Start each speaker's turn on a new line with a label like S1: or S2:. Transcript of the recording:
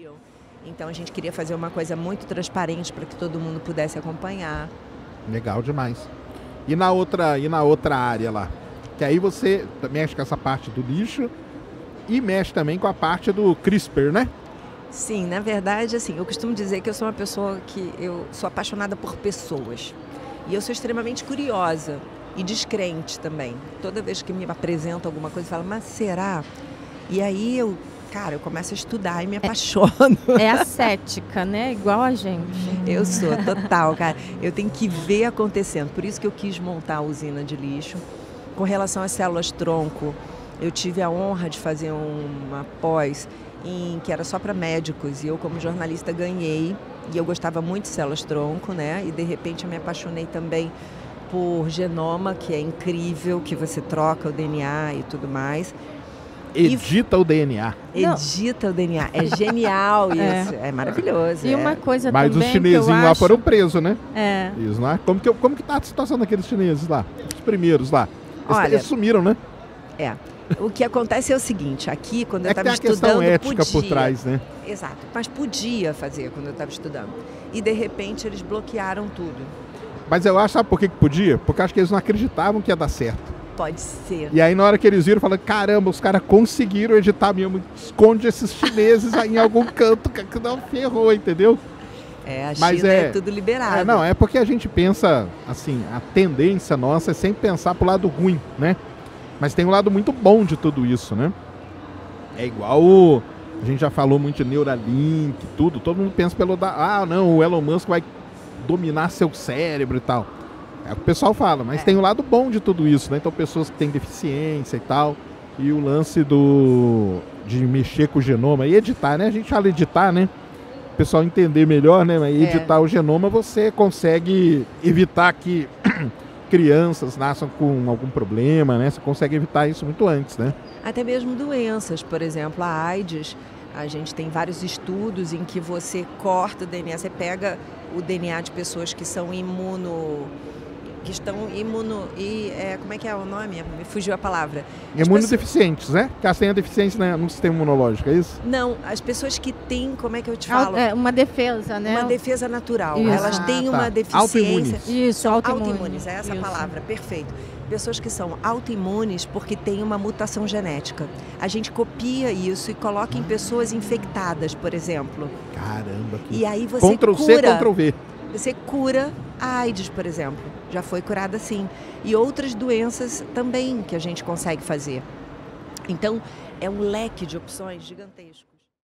S1: existiam. Então a gente queria fazer uma coisa muito transparente para que todo mundo pudesse acompanhar.
S2: Legal demais. E na outra área lá? Que aí você mexe com essa parte do lixo e mexe também com a parte do CRISPR, né?
S1: Sim, na verdade, assim, eu costumo dizer que eu sou uma pessoa que eu sou apaixonada por pessoas. E eu sou extremamente curiosa e descrente também. Toda vez que me apresentam alguma coisa, eu falo, mas será? E aí eu começo a estudar e me apaixono.
S3: É a cética, né? Igual a gente.
S1: Eu sou, total, cara. Eu tenho que ver acontecendo. Por isso que eu quis montar a usina de lixo. Com relação às células-tronco, eu tive a honra de fazer uma pós que era só para médicos. E eu, como jornalista, ganhei. E eu gostava muito de células-tronco, né? E, de repente, eu me apaixonei também por genoma, que é incrível, que você troca o DNA e tudo mais.
S2: Edita o DNA.
S1: Edita o DNA. É genial isso. É maravilhoso.
S3: E uma coisa
S2: Mas
S3: também
S2: os chinesinhos lá
S3: acho...
S2: foram presos, né?
S3: É.
S2: Isso, né? Como que tá a situação daqueles chineses lá? Os primeiros lá. Eles sumiram, né?
S1: O que acontece é o seguinte, aqui quando eu estava
S2: estudando,
S1: estudando,
S2: tem a questão ética
S1: podia,
S2: por trás, né?
S1: Exato, mas podia fazer quando eu estava estudando. E de repente eles bloquearam tudo.
S2: Mas eu acho, sabe por que podia? Porque acho que eles não acreditavam que ia dar certo.
S1: Pode ser.
S2: E aí na hora que eles viram, falaram, caramba, os caras conseguiram editar mesmo, esconde esses chineses aí em algum canto, que não ferrou, entendeu?
S1: A China é tudo liberado.
S2: É porque a gente pensa, assim, a tendência nossa é sempre pensar pro lado ruim, né? Mas tem um lado muito bom de tudo isso, né? É igual, a gente já falou muito de Neuralink, tudo, todo mundo pensa pelo não, o Elon Musk vai dominar seu cérebro e tal. É o que o pessoal fala, mas tem o lado bom de tudo isso, né? Então pessoas que têm deficiência e tal, e o lance de mexer com o genoma e editar, né? A gente fala editar, né? O pessoal entender melhor, né? Mas editar o genoma, você consegue evitar que crianças nasçam com algum problema, né? Você consegue evitar isso muito antes, né?
S1: Até mesmo doenças, por exemplo, a AIDS, a gente tem vários estudos em que você corta o DNA, você pega o DNA de pessoas que são como é que é o nome? Me fugiu a palavra.
S2: Imunodeficientes, né? Que elas têm a deficiência no sistema imunológico, é isso?
S1: Não, as pessoas que têm, como é que eu te falo?
S3: Uma defesa, né?
S1: Uma defesa natural.
S3: Isso.
S1: Elas têm uma deficiência.
S3: Isso,
S1: autoimunes, é essa a palavra, perfeito. Pessoas que são autoimunes porque têm uma mutação genética. A gente copia isso e coloca em pessoas infectadas, por exemplo.
S2: Caramba.
S1: E aí você
S2: Ctrl+C, Ctrl+V.
S1: Você cura a AIDS, por exemplo. Já foi curada assim. E outras doenças também que a gente consegue fazer. Então, é um leque de opções gigantesco.